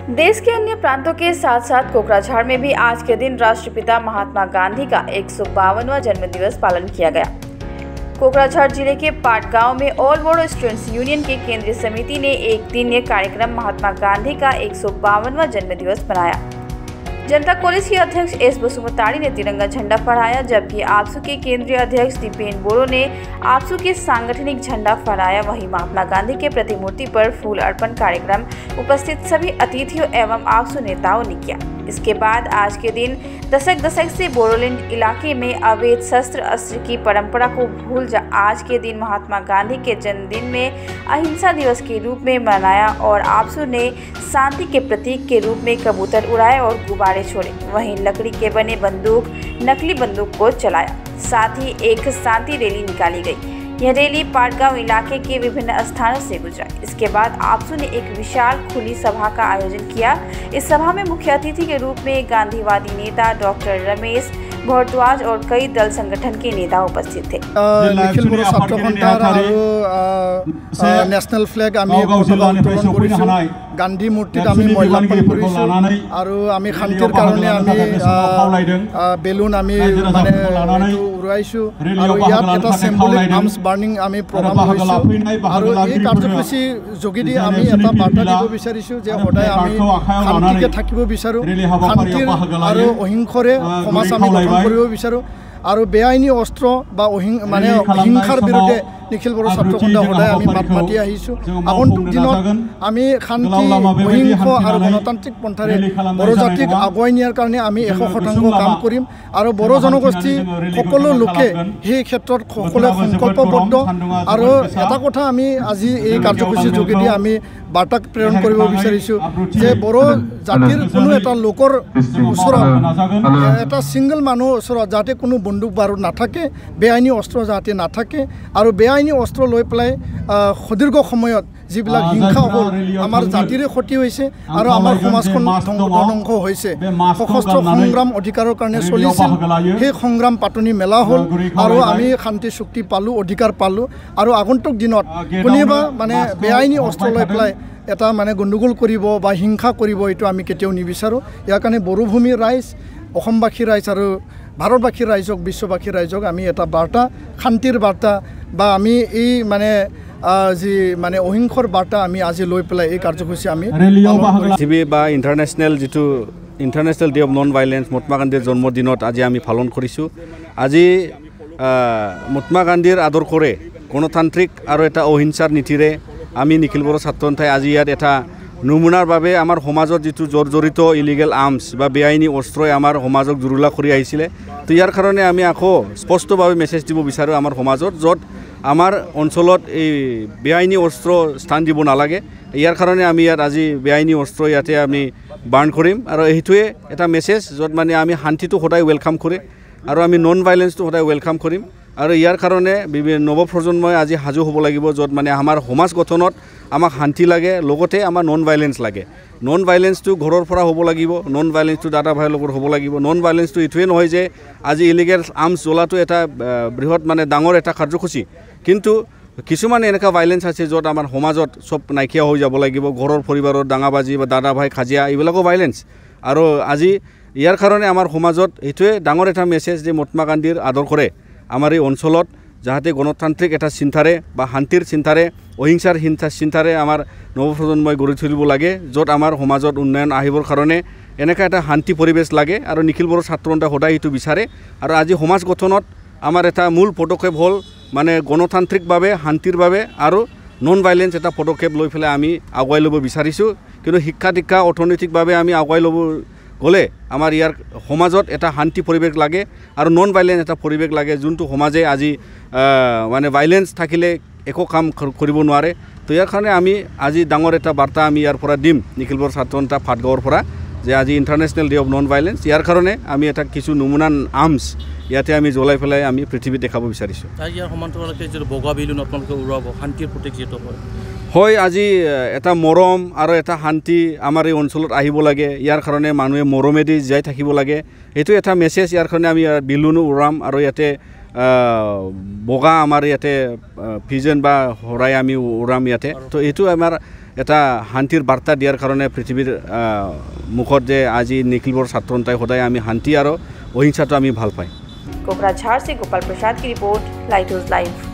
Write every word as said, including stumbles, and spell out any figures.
देश के अन्य प्रांतों के साथ साथ कोकराझाड़ में भी आज के दिन राष्ट्रपिता महात्मा गांधी का एक सौ बावनवां जन्मदिवस पालन किया गया। कोकराझाड़ जिले के पाट गांव में ऑल बोडो स्टूडेंट्स यूनियन के केंद्रीय समिति ने एक दिनीय कार्यक्रम महात्मा गांधी का एक सौ बावनवां जन्मदिवस मनाया। जनता कॉलेज के अध्यक्ष एस बसुमतारी ने तिरंगा झंडा फहराया, जबकि आपसू के केंद्रीय अध्यक्ष दीपेन बोरो ने आपसू के सांगठनिक झंडा फहराया। वहीं महात्मा गांधी के प्रतिमूर्ति पर फूल अर्पण कार्यक्रम उपस्थित सभी अतिथियों एवं आपसू नेताओं ने किया। इसके बाद आज के दिन दशक दशक से बोडोलैंड इलाके में अवैध शस्त्र अस्त्र की परंपरा को भूल जा आज के दिन महात्मा गांधी के जन्मदिन में अहिंसा दिवस के रूप में मनाया और आपसू ने शांति के प्रतीक के रूप में कबूतर उड़ाए और गुब्बारे छोड़े। वहीं लकड़ी के बने बंदूक नकली बंदूक को चलाया। साथ ही एक शांति रैली निकाली गई। यह रैली पाटगांव इलाके के विभिन्न स्थानों से गुजरा। इसके बाद आपसू ने एक विशाल खुली सभा का आयोजन किया। इस सभा में मुख्य अतिथि के रूप में गांधीवादी नेता डॉक्टर रमेश भारद्वाज और कई दल संगठन के नेता उपस्थित थे। निखिल बोरो छात्र सन्थार और नेशनल फ्लैग आमी उत्तोलन करिছো, गांधी मूर्तित आमी मल्यार्पण करिছো আৰু আমি শান্তিৰ কাৰণে আমি বেলুন আমি মানে উৰাইছো আৰু ইয়াত এটা সিম্বলিক আৰ্মছ বাৰ্নিং আমি প্ৰগ্ৰাম কৰিছো আৰু এই কাৰ্যসূচী যোগেদি আমি এটা বাৰ্তা দিব বিচাৰিছো যে সদায় আমি শান্তিকে থাকিব বিচাৰো, শান্তিৰ আৰু অহিংসাৰে সমাজ আমি গঠন কৰিব বিচাৰো আৰু বেআইনী অস্ত্ৰ বা মানে হিংসাৰ বিৰুদ্ধে নিখিল বড়ো ছাত্ৰ সন্থা সদায় আমি মাত মাতি আহিছোঁ। আগন্তুক দিনত আমি শান্তি অহিংস আৰু গণতান্ত্ৰিক পন্থাৰে বড়ো জাতিক আগুৱাই নিয়াৰ কাৰণে আমি এশ শতাংশ কাম কৰিম আৰু বড়ো জনগোষ্ঠী সকলো লোকে সেই ক্ষেত্ৰত সকলোৱে সংকল্পবদ্ধ। আৰু এটা কথা আমি আজি এই কাৰ্যসূচীৰ যোগেদি আমি বাৰ্তা প্ৰেৰণ কৰিব বিচাৰিছোঁ যে বড়ো জাতিৰ কোনো এটা লোকৰ ওচৰত এটা ছিংগল মানুহৰ ওচৰত যাতে কোনো বন্দুক বাৰুদ নাথাকে, বেআইনী অস্ত্ৰ যাতে নাথাকে আৰু বেআইনী অস্ত্ৰ লৈ পেলাই সুদীৰ্ঘ সময়ত যিবিলাক হিংসা হ'ল আমাৰ জাতিৰে ক্ষতি হৈছে আৰু আমাৰ সমাজখন ধ্বংস হৈছে। সশস্ত্ৰ সংগ্ৰাম অধিকাৰৰ কাৰণে চলিছিল, সেই সংগ্ৰাম পাতনি মেলা হ'ল আৰু আমি শান্তি চুক্তি পালোঁ, অধিকাৰ পালোঁ। আৰু আগন্তুক দিনত কোনোবা মানে বেআইনী অস্ত্ৰ লৈ পেলাই এটা মানে গণ্ডগোল কৰিব বা হিংসা কৰিব এইটো আমি কেতিয়াও নিবিচাৰোঁ। ইয়াৰ কাৰণে বড়োভূমিৰ ৰাইজ, অসমবাসী ৰাইজ আৰু ভাৰতবাসী ৰাইজক, বিশ্ববাসী ৰাইজক আমি এটা বাৰ্তা, শান্তিৰ বাৰ্তা বা আমি এই মানে যি মানে অহিংসাৰ বাৰ্তা আমি আজি লৈ পেলাই এই কাৰ্যসূচী আমি পৃথিৱী বা ইণ্টাৰনেশ্যনেল যিটো international day of non violence Mahatma গান্ধীৰ জন্মদিনত আজি আমি পালন কৰিছোঁ। আজি মহাত্মা গান্ধীৰ আদৰ্শৰে গণতান্ত্ৰিক আৰু এটা অহিংসাৰ নীতিৰে আমি নিখিল বড়ো ছাত্ৰ সন্থাই আজি ইয়াত এটা নমুনাৰ বাবে আমাৰ সমাজত যিটো জৰ্জৰিত ইলিগেল আৰ্মছ বা বেআইনী অস্ত্ৰই আমাৰ সমাজক জুৰুলা কৰি আহিছিলে, তো ইয়াৰ কাৰণে আমি আকৌ স্পষ্টভাৱে মেছেজ দিব বিচাৰোঁ আমাৰ সমাজত, য'ত আমাৰ অঞ্চলত এই বেআইনী অস্ত্ৰ স্থান দিব নালাগে। ইয়াৰ কাৰণে আমি ইয়াত আজি বেআইনী অস্ত্ৰ ইয়াতে আমি বাৰ্ণ কৰিম আৰু এইটোৱে এটা মেছেজ য'ত মানে আমি শান্তিটো সদায় ৱেলকাম কৰে আৰু আমি নন ভাইলেন্সটো সদায় ৱেলকাম কৰিম। আৰু ইয়াৰ কাৰণে বিভিন্ন নৱপ্ৰজন্মই আজি সাজু হ'ব লাগিব, য'ত মানে আমাৰ সমাজ গঠনত আমাক শান্তি লাগে, লগতে আমাৰ নন ভাইলেন্স লাগে। নন ভাইলেন্সটো ঘৰৰ পৰা হ'ব লাগিব, নন ভাইলেন্সটো দাদা ভাইৰ লগত হ'ব লাগিব। নন ভাইলেন্সটো এইটোৱে নহয় যে আজি ইলিগেল আৰ্মছ জ্বলাটো এটা বৃহৎ মানে ডাঙৰ এটা কাৰ্যসূচী, কিন্তু কিছুমান এনেকুৱা ভাইলেন্স আছে য'ত আমাৰ সমাজত চব নাইকিয়া হৈ যাব লাগিব। ঘৰৰ পৰিবাৰৰ দাঙাবাজি বা দাদা ভাই কাজিয়া এইবিলাকো ভাইলেন্স। আৰু আজি ইয়াৰ কাৰণে আমাৰ সমাজত এইটোৱে ডাঙৰ এটা মেছেজ যে মহাত্মা গান্ধীৰ আদৰ্শৰে আমাৰ এই অঞ্চলত যাতে গণতান্ত্ৰিক এটা চিন্তাৰে বা শান্তিৰ চিন্তাৰে, অহিংসাৰ চিন্তাৰে আমাৰ নৱপ্ৰজন্মই গঢ়ি তুলিব লাগে, য'ত আমাৰ সমাজত উন্নয়ন আহিবৰ কাৰণে এনেকুৱা এটা শান্তি পৰিৱেশ লাগে। আৰু নিখিল বড়ো ছাত্ৰ সন্থাই সদায় এইটো বিচাৰে। আৰু আজি সমাজ গঠনত আমাৰ এটা মূল পদক্ষেপ হ'ল মানে গণতান্ত্ৰিকভাৱে, শান্তিৰ বাবে আৰু নন ভাইলেন্স এটা পদক্ষেপ লৈ পেলাই আমি আগুৱাই ল'ব বিচাৰিছোঁ। কিন্তু শিক্ষা দীক্ষা অৰ্থনৈতিকভাৱে আমি আগুৱাই ল'ব গ'লে আমাৰ ইয়াৰ সমাজত এটা শান্তি পৰিৱেশ লাগে আৰু নন ভাইলেন্স এটা পৰিৱেশ লাগে, যোনটো সমাজে আজি মানে ভাইলেন্স থাকিলে একো কাম কৰিব নোৱাৰে। তো ইয়াৰ কাৰণে আমি আজি ডাঙৰ এটা বাৰ্তা আমি ইয়াৰ পৰা দিম নিখিল বড়ো ছাত্ৰ সন্থা পাটগাঁৱৰ পৰা, যে আজি international day of non violence. ইয়াৰ কাৰণে আমি এটা কিছু নমুনা আৰ্মছ ইয়াতে আমি জ্বলাই পেলাই আমি পৃথিৱীত দেখাব বিচাৰিছোঁ। ইয়াৰ সমান্তৰালকৈ যিটো বগা বেলুন আপোনালোকে উৰুৱাব, শান্তিৰ প্ৰতীক যিটো হয় হয়, আজি এটা মৰম আৰু এটা শান্তি আমাৰ এই অঞ্চলত আহিব লাগে। ইয়াৰ কাৰণে মানুহে মৰমেদি জীয়াই থাকিব লাগে, এইটো এটা মেছেজ। ইয়াৰ কাৰণে আমি বেলুনো উৰাম আৰু ইয়াতে বগা আমাৰ ইয়াতে ভিজন বা শৰাই আমি উৰাম ইয়াতে। তো এইটো আমাৰ এটা শান্তিৰ বাৰ্তা দিয়াৰ কাৰণে পৃথিৱীৰ মুখত যে আজি নিখিল বড়ো ছাত্ৰ সন্থাই সদায় আমি শান্তি আৰু অহিংসাটো আমি ভাল পাই। कोकराझार से गोपाल प्रसाद की रिपोर्ट, लाइट हाउस लाइव।